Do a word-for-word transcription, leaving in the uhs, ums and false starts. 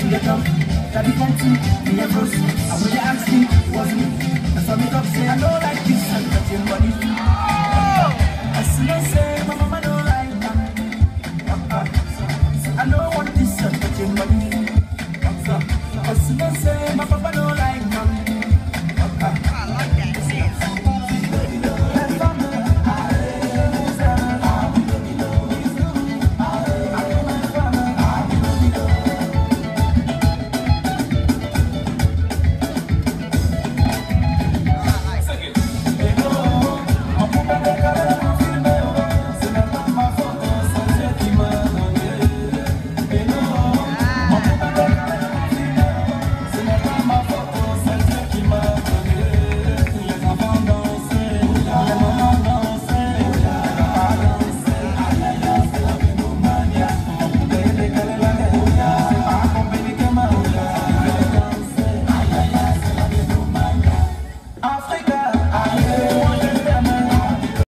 to the top. Daddy come to me a bros. And when they ask me, was me. And some make up say I don't like this and cut your money. I still say